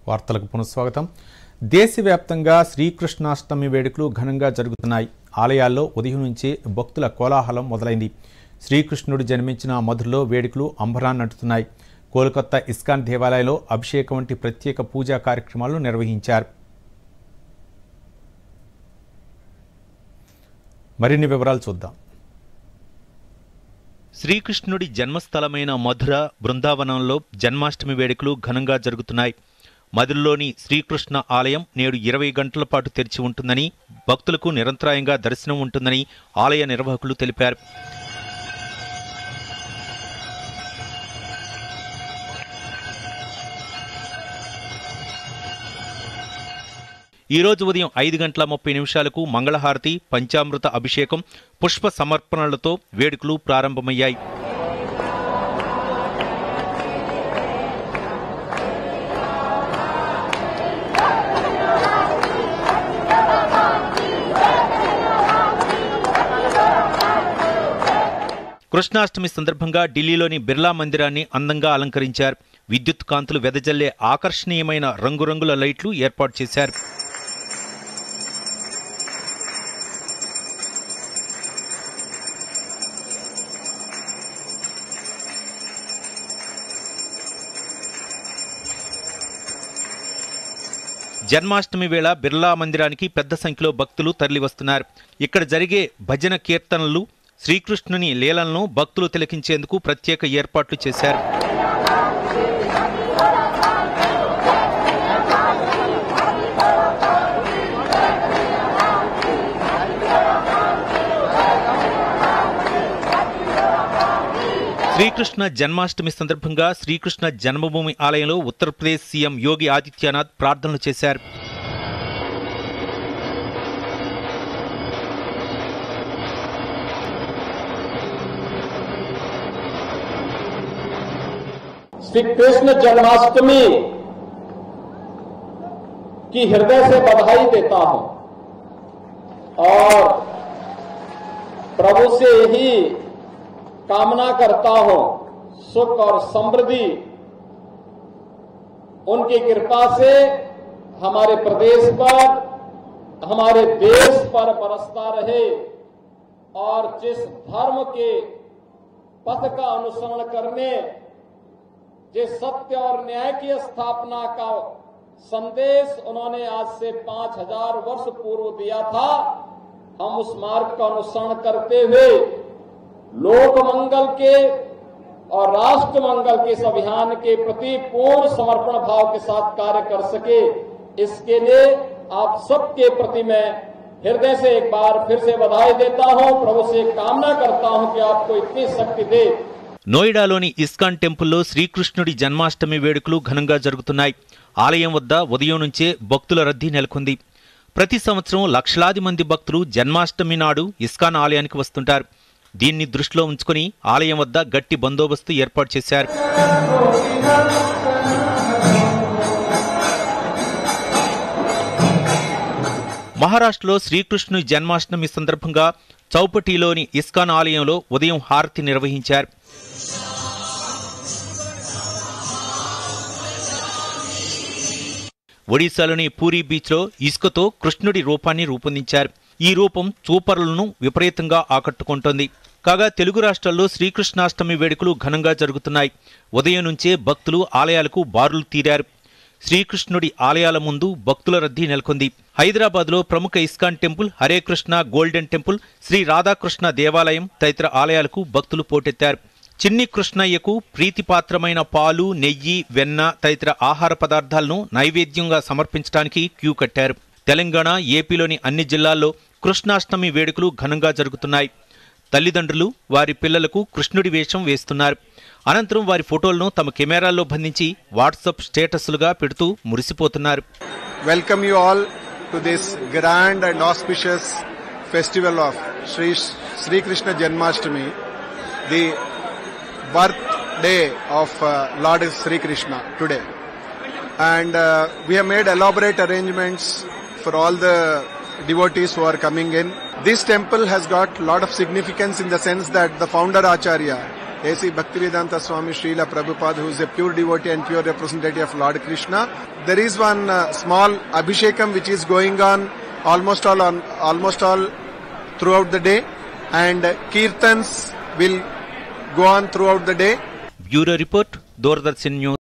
వార్తలకు పునఃస్వాగతం. దేశవ్యాప్తంగా శ్రీకృష్ణాష్టమి వేడుకలు ఘనంగా జరుగుతున్నాయి. ఆలయాల్లో ఉదయం నుంచే భక్తుల కోలాహలం మొదలైంది. శ్రీకృష్ణుడు జన్మించిన మధురలో వేడుకలు అంబరాన్నంటున్నాయి. కోల్కతా ఇస్కాన్ దేవాలయంలో అభిషేకం వంటి ప్రత్యేక పూజా కార్యక్రమాలు నిర్వహించారు. మరిన్ని వివరాలు చూద్దాం. శ్రీకృష్ణుడి జన్మస్థలమైన మధుర బృందావనంలో జన్మాష్టమి వేడుకలు ఘనంగా జరుగుతున్నాయి. మధురలోని శ్రీకృష్ణ ఆలయం నేడు 20 గంటల పాటు తెరిచి ఉంటుందని, భక్తులకు నిరంతరాయంగా దర్శనం ఉంటుందని ఆలయ నిర్వాహకులు తెలిపారు. ఈ రోజు ఉదయం 5:30 మంగళహారతి, పంచామృత అభిషేకం, పుష్ప సమర్పణలతో వేడుకలు ప్రారంభమయ్యాయి. కృష్ణాష్టమి సందర్భంగా ఢిల్లీలోని బిర్లా మందిరాన్ని అందంగా అలంకరించారు. విద్యుత్ కాంతులు వెదజల్లే ఆకర్షణీయమైన రంగురంగుల లైట్లు ఏర్పాటు చేశారు. జన్మాష్టమి వేళ బిర్లా మందిరానికి పెద్ద సంఖ్యలో భక్తులు తరలివస్తున్నారు. ఇక్కడ జరిగే భజన కీర్తనలు, శ్రీకృష్ణుని లీలలను భక్తులు తిలకించేందుకు ప్రత్యేక ఏర్పాట్లు చేశారు. శ్రీకృష్ణ జన్మాష్టమి సందర్భంగా శ్రీకృష్ణ జన్మభూమి ఆలయంలో ఉత్తరప్రదేశ్ సీఎం యోగి ఆదిత్యనాథ్ ప్రార్థనలు చేశారు. श्री कृष्ण जन्माष्टमी की हृदय से बधाई देता हूं और प्रभु से यही कामना करता हूं, सुख और समृद्धि उनकी कृपा से हमारे प्रदेश पर, हमारे देश पर बरसता रहे और जिस धर्म के पथ का अनुसरण करने, जिस सत्य और न्याय की स्थापना का संदेश उन्होंने आज से 5000 वर्ष पूर्व दिया था, हम उस मार्ग का अनुसरण करते हुए लोक मंगल के और राष्ट्र मंगल के इस अभियान के प्रति पूर्ण समर्पण भाव के साथ कार्य कर सके, इसके लिए आप सबके प्रति मैं हृदय से एक बार फिर से बधाई देता हूं, प्रभु से कामना करता हूं कि आपको इतनी शक्ति दे. నోయిడాలోని ఇస్కాన్ టెంపుల్లో శ్రీకృష్ణుడి జన్మాష్టమి వేడుకలు ఘనంగా జరుగుతున్నాయి. ఆలయం వద్ద ఉదయం నుంచే భక్తుల రద్దీ నెలకొంది. ప్రతి సంవత్సరం లక్షలాది మంది భక్తులు జన్మాష్టమి నాడు ఇస్కాన్ ఆలయానికి వస్తుంటారు. దీన్ని దృష్టిలో ఉంచుకుని ఆలయం వద్ద గట్టి బందోబస్తు ఏర్పాటు చేశారు. మహారాష్ట్రలో శ్రీకృష్ణుని జన్మాష్టమి సందర్భంగా చౌపటిలోని ఇస్కాన్ ఆలయంలో ఉదయం హారతి నిర్వహించారు. ఒడిశాలోని పూరీ బీచ్లో ఇసుకతో కృష్ణుడి రూపాన్ని రూపొందించారు. ఈ రూపం చూపరులను విపరీతంగా ఆకట్టుకుంటోంది. కాగా తెలుగు రాష్ట్రాల్లో శ్రీకృష్ణాష్టమి వేడుకలు ఘనంగా జరుగుతున్నాయి. ఉదయం నుంచే భక్తులు ఆలయాలకు బారులు తీరారు. శ్రీకృష్ణుడి ఆలయాల ముందు భక్తుల రద్దీ నెలకొంది. హైదరాబాద్లో ప్రముఖ ISKCON temple, Hare Krishna golden temple, Shri Radhakrishna దేవాలయం తదితర ఆలయాలకు భక్తులు పోటెత్తారు. చిన్ని కృష్ణయ్యకు ప్రీతిపాత్రమైన పాలు, నెయ్యి, వెన్న తదితర ఆహార పదార్థాలను నైవేద్యంగా సమర్పించడానికి క్యూ కట్టారు. తెలంగాణ, ఏపీలోని అన్ని జిల్లాల్లో కృష్ణాష్టమి వేడుకలు ఘనంగా జరుగుతున్నాయి. తల్లిదండ్రులు వారి పిల్లలకు కృష్ణుడి వేషం వేస్తున్నారు. అనంతరం వారి ఫోటోలను తమ కెమెరాల్లో బంధించి వాట్సాప్ స్టేటస్లుగా పెడుతూ మురిసిపోతున్నారు. Welcome you all to this grand and auspicious festival of Shri Krishna Janmashtami, the birthday of Lord Sri Krishna today, and we have made elaborate arrangements for all the devotees who are coming in. This temple has got a lot of significance in the sense that the founder Acharya A.C. Bhaktivedanta Swami Srila Prabhupada, who is a pure devotee and pure representative of Lord Krishna. There is one small Abhishekam which is going on almost all throughout the day, and Kirtans will go on throughout the day. Bureau Report, Doordarshan News.